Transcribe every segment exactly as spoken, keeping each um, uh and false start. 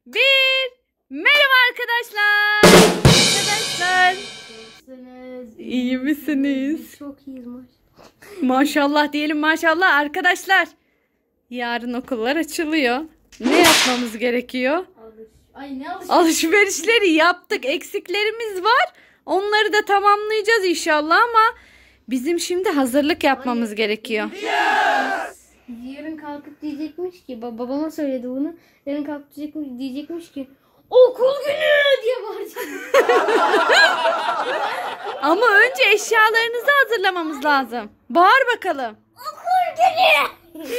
bir. Merhaba arkadaşlar. Arkadaşlar. Nasılsınız? İyi misiniz? Çok iyiyiz maşallah. Maşallah diyelim maşallah arkadaşlar. Yarın okullar açılıyor. Ne yapmamız gerekiyor? Alış. Ay ne alış? Alışverişleri yaptık. Eksiklerimiz var. Onları da tamamlayacağız inşallah ama bizim şimdi hazırlık yapmamız Hayır. gerekiyor. Yes! Yarın kalkıp diyecekmiş ki babama söyledi bunu. Yarın kalkıp diyecekmiş, diyecekmiş ki okul günü diye bağıracak. Ama önce eşyalarınızı hazırlamamız lazım. Bağır bakalım. Okul günü.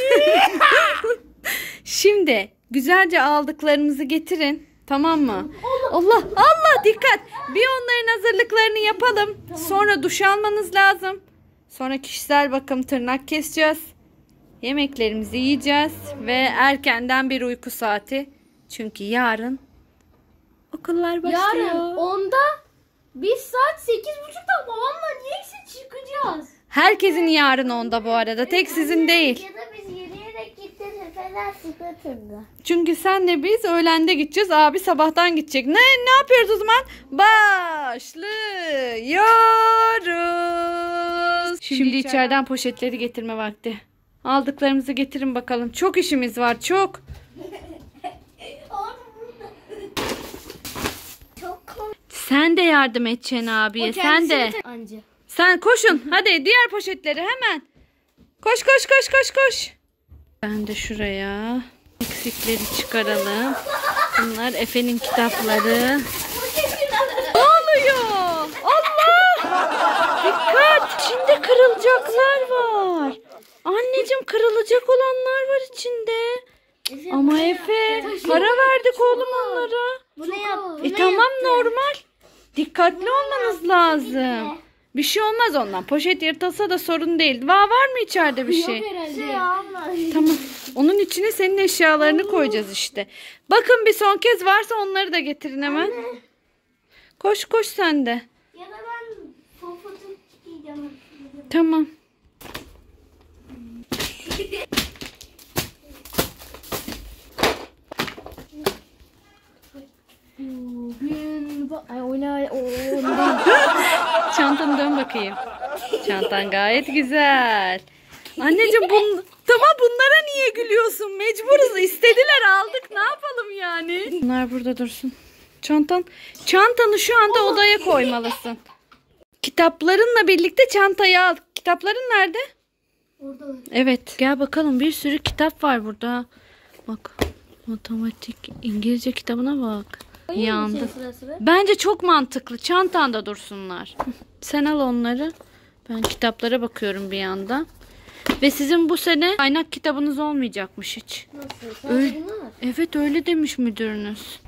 Şimdi güzelce aldıklarımızı getirin. Tamam mı? Allah Allah dikkat. Bir onların hazırlıklarını yapalım. Sonra duş almanız lazım. Sonra kişisel bakım, tırnak keseceğiz. Yemeklerimizi yiyeceğiz ve erkenden bir uyku saati. Çünkü yarın okullar başlıyor. Yarın onda biz saat sekiz buçukta babamla niyeyse çıkacağız. Herkesin yarın onda bu arada. Tek sizin değil. Ya da biz yürüyerek gideceğiz. Efendim sıkıntında. Çünkü senle biz öğlende gideceğiz. Abi sabahtan gidecek. Ne ne yapıyoruz o zaman? Başlıyoruz. Şimdi içeriden poşetleri getirme vakti. Aldıklarımızı getirin bakalım. Çok işimiz var, çok. Çok komik. Sen de yardım edeceksin abiye. Sen de. Anca. Sen koşun. Hadi diğer poşetleri hemen. Koş koş koş koş koş. Ben de şuraya eksikleri çıkaralım. Bunlar Efe'nin kitapları. Ne oluyor? Allah! Dikkat! İçinde kırılacaklar var. Anneciğim kırılacak olanlar var içinde. Ama Efe para verdik oğlum onlara. Bu ne yaptı? E tamam normal. Dikkatli olmanız lazım. Bir şey olmaz ondan. Poşet yırtılsa da sorun değil. Va var mı içeride bir şey? Tamam. Onun içine senin eşyalarını koyacağız işte. Bakın bir son kez varsa onları da getirin hemen. Koş koş sen de. Ya da ben popotu giyeceğim. Tamam. Bugün ay oyna o Çantanı dön bakayım. Çantan gayet güzel. Anneciğim bun tamam bunlara niye gülüyorsun? Mecburuz. İstediler aldık. Ne yapalım yani? Bunlar burada dursun. Çantan çantanı şu anda odaya koymalısın. Kitaplarınla birlikte çantayı al. Kitapların nerede? orada. Evet. Gel bakalım bir sürü kitap var burada. Bak. Matematik, İngilizce kitabına bak. Yandı. Sıra sıra. Bence çok mantıklı. Çantanda dursunlar. Sen al onları. Ben kitaplara bakıyorum bir yandan. Ve sizin bu sene kaynak kitabınız olmayacakmış hiç. Nasıl? Öyle- Sadece bunlar. Evet öyle demiş müdürünüz.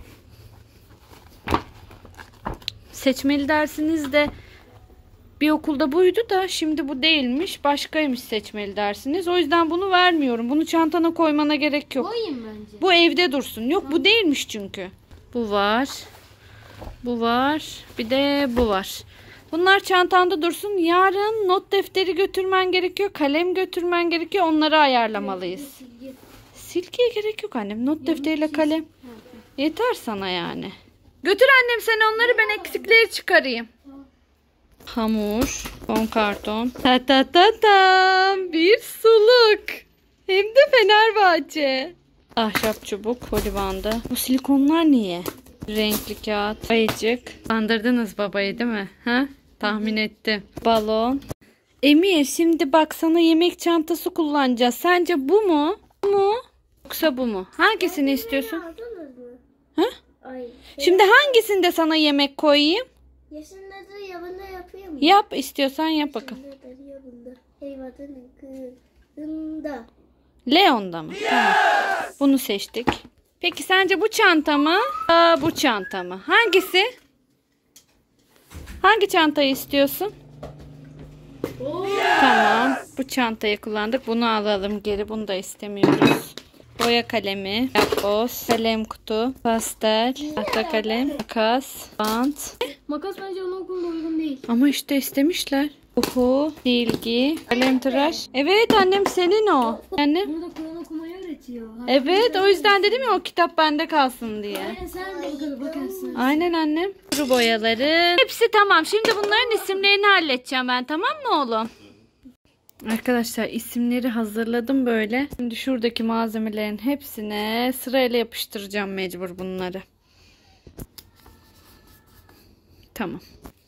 Seçmeli dersiniz de bir okulda buydu da şimdi bu değilmiş. Başkaymış seçmeli dersiniz. O yüzden bunu vermiyorum. Bunu çantana koymana gerek yok. Koyayım bence. Bu evde dursun. Yok bu değilmiş çünkü. Bu var. Bu var. Bir de bu var. Bunlar çantanda dursun. Yarın not defteri götürmen gerekiyor. Kalem götürmen gerekiyor. Onları ayarlamalıyız. Silgi. Silgiye gerek yok annem. Not defteriyle kalem. Yeter sana yani. Götür annem sen onları ben eksikleri çıkarayım. Hamur. on karton. Ta ta ta tam. Bir suluk. Hem de Fenerbahçe. Ahşap çubuk. Polibanda. Bu silikonlar niye? Renkli kağıt. Ayıcık. Kandırdınız babayı değil mi? Ha? Tahmin ettim. Balon. Emir şimdi bak sana yemek çantası kullanacağız. Sence bu mu? Bu mu? Yoksa bu mu? Hangisini istiyorsun? Aldınız mı? Ha? Ay. Şimdi hangisinde sana yemek koyayım? Yaşınları yabında yapıyor mu? Yap istiyorsan yap bakalım. Yaşınları yabında. Hayvanın kızında. Leon'da mı? Tamam. Bunu seçtik. Peki sence bu çanta mı? Aa, bu çanta mı? Hangisi? Hangi çantayı istiyorsun? Tamam. Bu çantayı kullandık. Bunu alalım geri. Bunu da istemiyoruz. Boya kalemi, yapboz, kalem kutu, pastel, tahta kalem, makas, bant. Makas bence onun okulda uygun değil. Ama işte istemişler. Uhu, silgi, kalem tıraş. Evet annem senin o. Annem. Burada Kur'an okumayı öğretiyor. öğretiyor. Evet, o yüzden dedim ya o kitap bende kalsın diye. Aynen, sen de bakalım bakarsın. Aynen annem. Kuru boyaların hepsi tamam. Şimdi bunların isimlerini halledeceğim ben, tamam mı oğlum? Arkadaşlar isimleri hazırladım böyle. Şimdi şuradaki malzemelerin hepsine sırayla yapıştıracağım mecbur bunları. Tamam.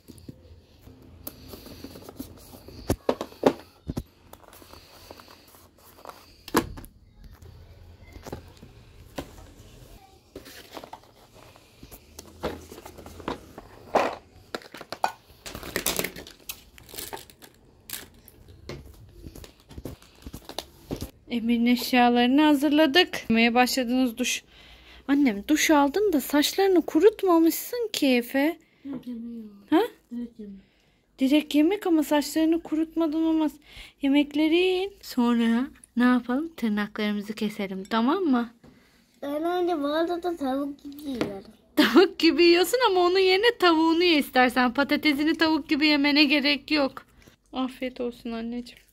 Emir'in eşyalarını hazırladık. Yemeye başladınız duş. Annem duş aldın da saçlarını kurutmamışsın ki Efe. Ha? Direkt yemek ama saçlarını kurutmadan olmaz. Yemekleri yiyin. Sonra ne yapalım? Tırnaklarımızı keselim, tamam mı? Ben önce bu arada da tavuk gibi yiyorum. Tavuk gibi yiyorsun ama onun yerine tavuğunu ye istersen. Patatesini tavuk gibi yemene gerek yok. Afiyet olsun anneciğim.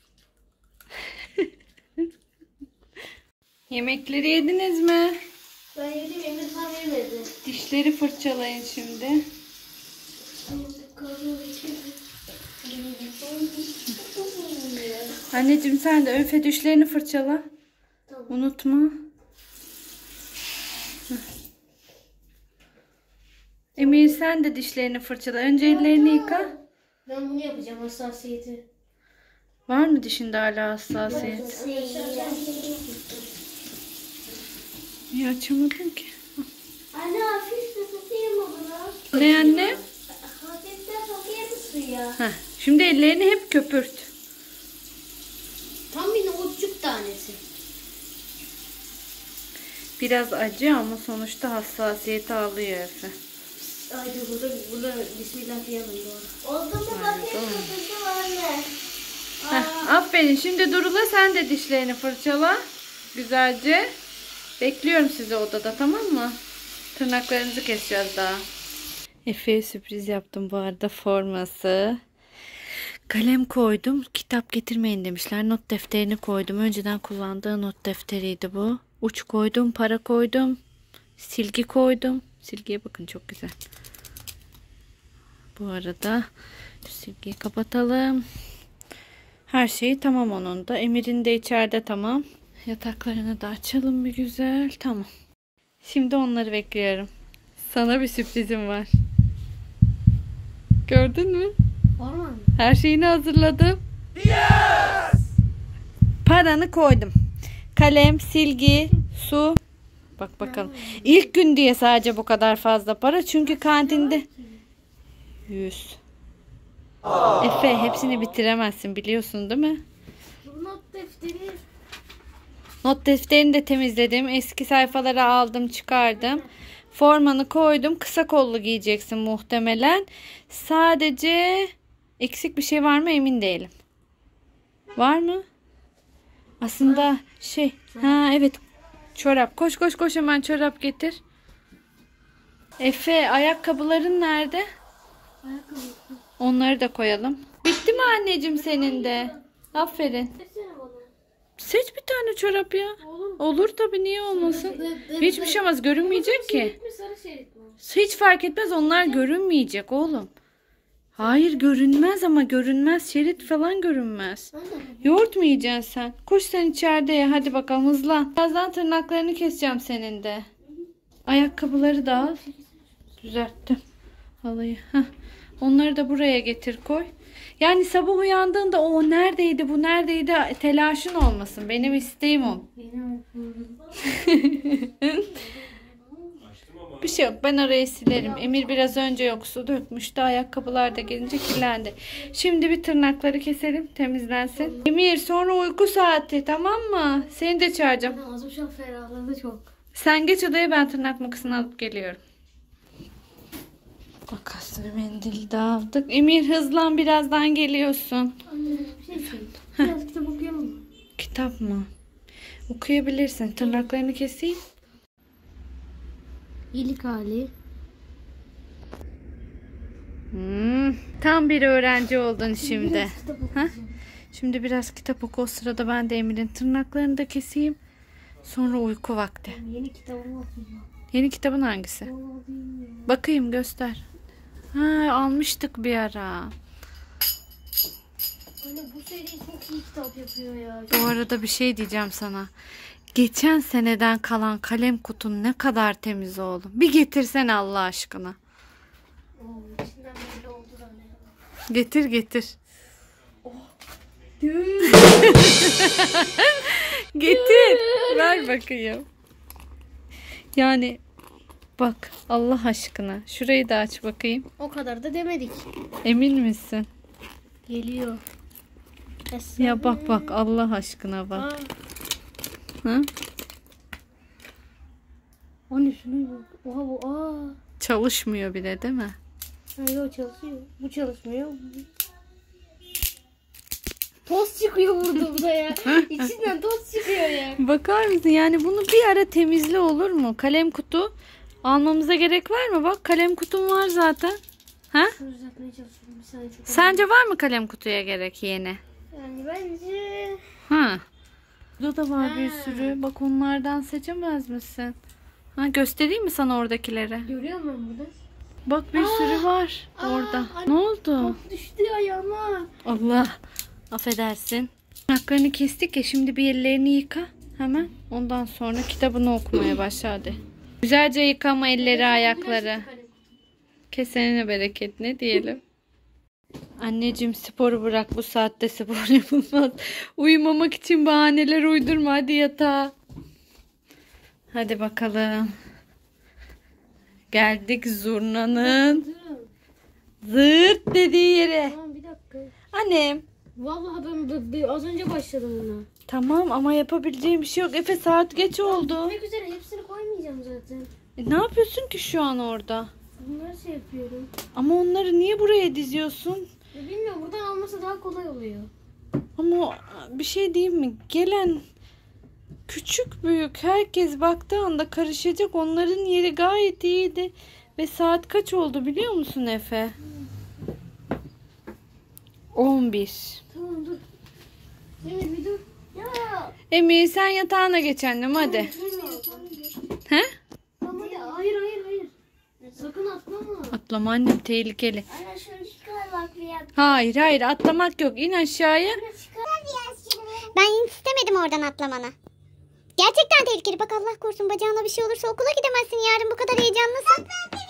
Yemekleri yediniz mi? Ben yedim, Emir tam yemedi. Dişleri fırçalayın şimdi. Anneciğim sen de Öfe dişlerini fırçala. Tamam. Unutma. Emir sen de dişlerini fırçala. Önce ellerini yıka. Ben bunu yapacağım, hassasiyeti. Var mı dişinde hala hassasiyet? Niye açamadın ki? Anne hafif de sokayım mı bunu? Ne anne? Hafif de sokayım mı suya? Heh, şimdi ellerini hep köpürt. Tam bir nohutçuk tanesi. Biraz acı ama sonuçta hassasiyeti alıyor Efe. Ay dur, burada, burada bismillah diyelim doğru. Oldu mu bakayım kızım anne? Heh, aferin. Şimdi Durula sen de dişlerini fırçala. Güzelce. Bekliyorum sizi odada, tamam mı? Tırnaklarınızı keseceğiz daha. Efe'ye sürpriz yaptım bu arada, forması. Kalem koydum. Kitap getirmeyin demişler. Not defterini koydum. Önceden kullandığı not defteriydi bu. Uç koydum. Para koydum. Silgi koydum. Silgiye bakın, çok güzel. Bu arada silgiyi kapatalım. Her şeyi tamam onun da. Emir'in de içeride tamam. Yataklarını da açalım bir güzel. Tamam. Şimdi onları bekliyorum. Sana bir sürprizim var. Gördün mü? Var mı? Her şeyini hazırladım. Yes! Paranı koydum. Kalem, silgi, su. Bak bakalım. İlk gün diye sadece bu kadar fazla para. Çünkü kantinde yüz. Efe hepsini bitiremezsin, biliyorsun değil mi? Bu not defteri. Not defterini de temizledim. Eski sayfaları aldım, çıkardım. Formanı koydum. Kısa kollu giyeceksin muhtemelen. Sadece eksik bir şey var mı emin değilim. Var mı? Aslında şey. Ha evet. Çorap. Koş koş koş, hemen çorap getir. Efe ayakkabıların nerede? Ayakkabı. Onları da koyalım. Bitti mi anneciğim senin de? Aferin. Desene bana. Seç bir tane çorap ya. Olur. Olur tabii, niye olmasın? Hiçbir şey olmaz, görünmeyecek ki. Şerit mi, sarı şerit mi? Hiç fark etmez, onlar görünmeyecek oğlum. Hayır görünmez, ama görünmez şerit falan görünmez. Yoğurt mu yiyeceksin sen? Koş sen içeride ye, hadi bakalım hızlan. Birazdan tırnaklarını keseceğim senin de. Ayakkabıları da al. Düzelttim halıyı. Heh. Onları da buraya getir koy. Yani sabah uyandığında o neredeydi bu neredeydi telaşın olmasın. Benim isteğim o. Benim Bir şey yok, ben orayı silerim. Emir biraz önce yok su dökmüştü. Ayakkabılar da gelince kirlendi. Şimdi bir tırnakları keselim, temizlensin. Emir sonra uyku saati, tamam mı? Seni de çağıracağım. ağzım şu an ferahladı çok. Sen geç odaya, ben tırnak makasını alıp geliyorum. Makasını, mendil de aldık. Emir hızlan, birazdan geliyorsun. Anne bir şey söyleyeyim. Biraz kitap okuyalım mı? Kitap mı? Okuyabilirsin. Tırnaklarını keseyim. İyilik hali. Hmm, tam bir öğrenci oldun şimdi. Biraz kitap Ha? okuyacağım. Şimdi biraz kitap oku. O sırada ben de Emir'in tırnaklarını da keseyim. Sonra uyku vakti. Yeni kitabımı okuyacağım. Yeni kitabın hangisi? Bakayım, göster. Ha, almıştık bir ara. Anne bu seri çok iyi kitap yapıyor ya. Bu arada bir şey diyeceğim sana. Geçen seneden kalan kalem kutun ne kadar temiz oğlum. Bir getirsene Allah aşkına. Oo, içinden belli oldu da ne? Getir getir. Getir. Ver bakayım. Yani bak Allah aşkına. Şurayı da aç bakayım. O kadar da demedik. Emin misin? Geliyor. Ya bak bak Allah aşkına bak. Aa, Hı? anne şunu bak. Oha bu aa. Çalışmıyor bile değil mi? Hayır o çalışıyor. Bu çalışmıyor. Toz çıkıyor burada ya. İçinden toz çıkıyor ya. Bakar mısın? Yani bunu bir ara temizle olur mu? Kalem kutu almamıza gerek var mı? Bak kalem kutum var zaten. Ha? Şunu düzeltmeye çalışıyorum. Bir saniye çok Sence var mı kalem kutuya gerek yeni? Yani bence... Ha. Burada da var bir Ha. sürü. Bak onlardan seçemez misin? Ha, göstereyim mi sana oradakileri? Görüyor musun burada? Bak bir sürü var aa, orada. anne. Ne oldu? Top düştü ayağıma. Allah. Affedersin. Tırnaklarını kestik ya, şimdi bir ellerini yıka hemen. Ondan sonra kitabını okumaya başla hadi. Güzelce yıkama elleri ayakları. Kesenine bereket ne diyelim. Anneciğim sporu bırak, bu saatte spor yapılmaz. Uyumamak için bahaneler uydurma, hadi yatağa. Hadi bakalım. Geldik zurnanın zırt dediği yere. Tamam bir dakika. Annem. Vallahi ben b- b- az önce başladım buna. Tamam ama yapabileceğim bir şey yok. Efe saat geç oldu. Bitmek üzere hepsini koymayacağım zaten. E, ne yapıyorsun ki şu an orada? Bunları şey yapıyorum. Ama onları niye buraya diziyorsun? Ya bilmiyorum buradan alması daha kolay oluyor. Ama bir şey diyeyim mi? Gelen küçük büyük herkes baktığı anda karışacak. Onların yeri gayet iyiydi. Ve saat kaç oldu biliyor musun Efe? on bir. Tamam dur. Emir bir dur. Ya. Emir sen yatağına geç annem hadi. He? Tamam hadi. Hayır hayır hayır. Sakın atlama. Atlama annem, tehlikeli. Anne şöyle çıkar bak bir yak. Hayır hayır atlamak yok. İn aşağıya. Ben istemedim oradan atlamanı. Gerçekten tehlikeli. Bak Allah korusun bacağına bir şey olursa okula gidemezsin yarın, bu kadar heyecanlısın.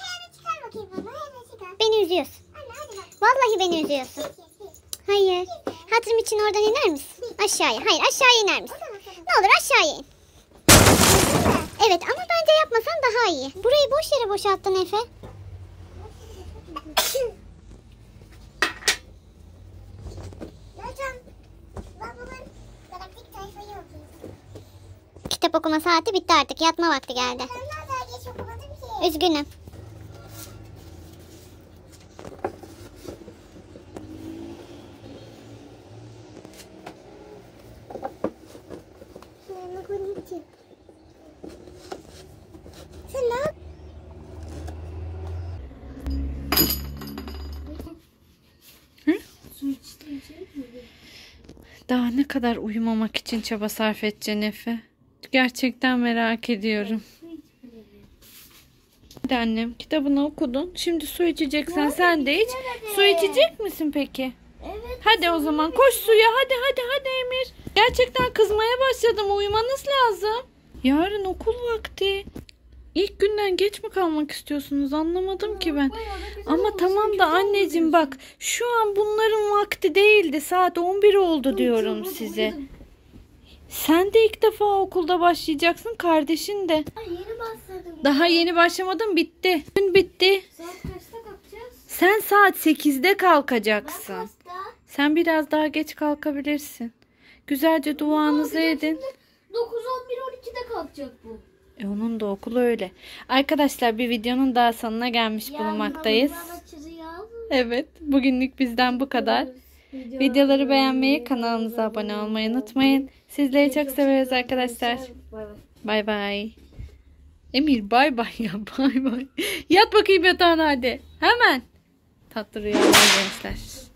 Beni üzüyorsun. Vallahi beni üzüyorsun. Hayır. Hatırım için oradan iner misin? Aşağıya. Hayır aşağıya iner misin? Ne olur aşağıya in. Evet ama bence yapmasan daha iyi. Burayı boş yere boşalttın Efe. Kitap okuma saati bitti artık. Yatma vakti geldi. Üzgünüm. Sen ne yap- Su içtiğin şey mi? Daha ne kadar uyumamak için çaba sarf edeceksin Efe? Gerçekten merak ediyorum. Hadi annem, kitabını okudun. Şimdi su içeceksen sen de iç. Su içecek misin peki? Evet. Hadi o zaman koş suya. Hadi hadi hadi Emir. Gerçekten kızmaya başladım. Uyumanız lazım. Yarın okul vakti. İlk günden geç mi kalmak istiyorsunuz? Anlamadım ki ben. Ama tamam da anneciğim bak, şu an bunların vakti değildi. Saat on bir oldu diyorum size. Sen de ilk defa okulda başlayacaksın, kardeşin de. Yeni başladım. Daha yeni başlamadım, bitti. Gün bitti. Saat kaçta kalkacağız? Sen saat sekizde kalkacaksın. Kaçta? Sen biraz daha geç kalkabilirsin. Güzelce duanızı edin. dokuz, on bir, on ikide kalkacak bu. E onun da okulu öyle. Arkadaşlar bir videonun daha sonuna gelmiş bulunmaktayız. Evet, bugünlük bizden bu kadar. Videoları beğenmeyi, kanalımıza abone olmayı unutmayın. Sizleri çok severiz arkadaşlar. Bay bay. Bay bay. Emir bay bay ya, bay bay. Yat bakayım yatağına hadi. Hemen. Tatlı rüyalar gençler.